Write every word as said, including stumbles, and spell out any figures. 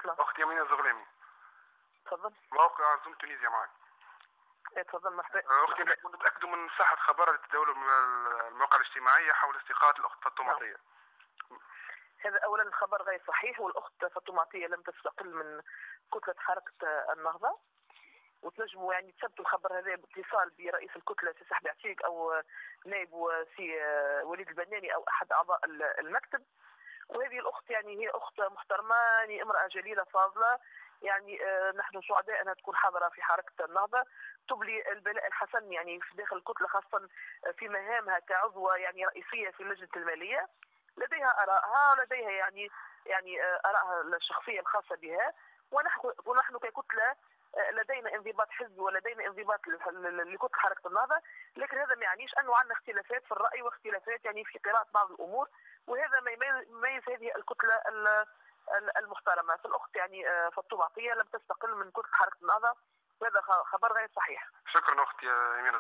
الكتلة؟ أختي يمينة الزغلامي. تفضل. موقع عزوم تونيزيا معك. ايه تفضل. مرحبا. أختي نحب نتأكدوا من صحة خبر اللي تداولوا من المواقع الاجتماعية حول استقالة الأخت فاطمة عطية. هذا أولا الخبر غير صحيح، والأخت فاطمة عطية لم تستقل من كتلة حركة النهضة، وتنجموا يعني تثبتوا الخبر هذا باتصال برئيس الكتلة سي صاحبي عتيق أو نائب سي وليد البناني أو أحد أعضاء المكتب. وهذه الأخت يعني هي أخت محترمة، يعني امرأة جليلة فاضلة، يعني آه نحن سعداء أنها تكون حاضرة في حركة النهضة، تبلي البلاء الحسن يعني في داخل الكتلة، خاصة في مهامها كعضوة يعني رئيسية في اللجنة المالية. لديها آرائها، لديها يعني يعني آه آرائها الشخصية الخاصة بها، ونحن ونحن ككتلة لدينا انضباط حزبي ولدينا انضباط لكتلة حركة النهضة، لكن هذا ما يعنيش أنه عندنا اختلافات في الرأي واختلافات يعني في قراءة بعض الأمور، وهذا ما يميز هذه الكتلة المحترمة. فالأخت يعني فاطمة عطية لم تستقل من كتلة حركة النهضة، وهذا خبر غير صحيح. شكرا أختي يمينة.